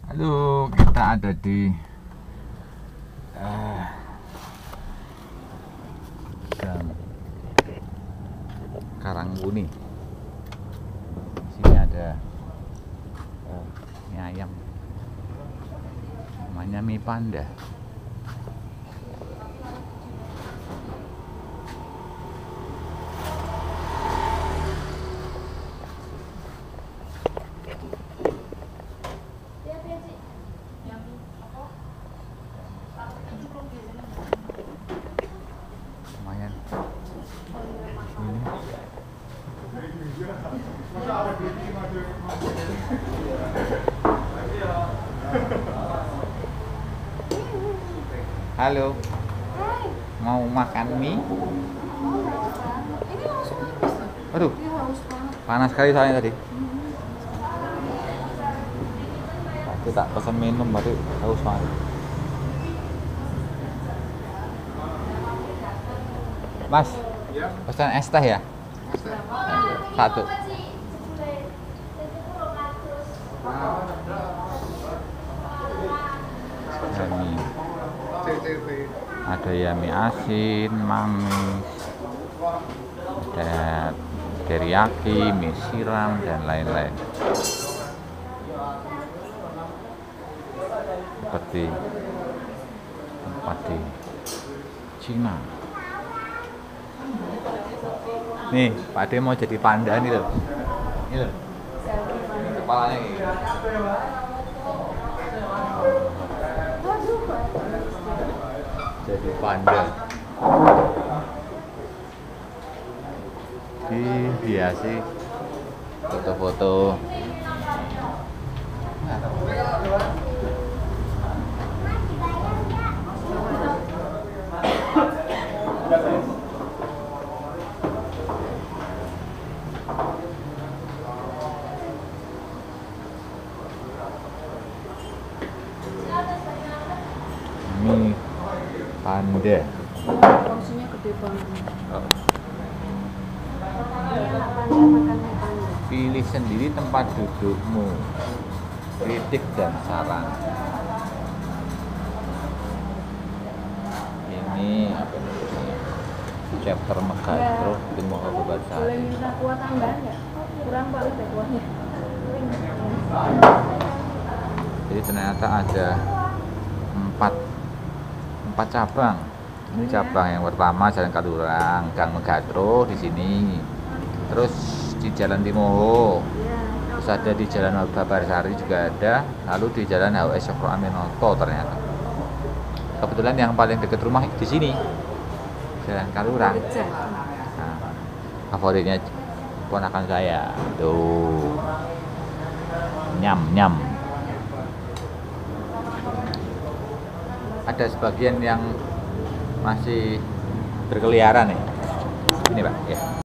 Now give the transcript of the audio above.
Halo, kita ada di Gang Karangwuni. Sini ada mie ayam, namanya mie panda. Lumayan. Halo. Hai. Mau makan mie? Oh, ini langsung habis. Aduh, Ini haus banget. panas sekali soalnya tadi. Tadi tak pesan minum, baru haus banget. Mas, pesan es teh ya? Satu. Ada ya mie asin, manis, ada teriyaki, mie siram, dan lain-lain. Seperti tempat di Cina. Nih, Pak De mau jadi panda nih loh. Ini loh. Ini kepalanya ini. Jadi panda. Dihiasi foto-foto. Mie panda. Porsinya gede banget. Oh. Makan panda. Pilih sendiri tempat dudukmu, kritik dan saran. Ini apa namanya? Chapter Megatro di Mohogo Boleh Basari. minta kuah tambahan nggak? Kurang banget deh kuahnya. Jadi ternyata ada empat cabang. Ini cabang yang pertama Jalan Kalurang, Gang Megatro di sini. Terus di Jalan Timoho. Terus ada di Jalan Babarsari juga ada. Lalu di Jalan HWS Cokro Aminoto ternyata. Kebetulan yang paling dekat rumah di sini, Jalan Kalurang. Nah, favoritnya ponakan saya. Tuh. Nyam. Ada sebagian yang masih berkeliaran nih. Ini Pak, ya.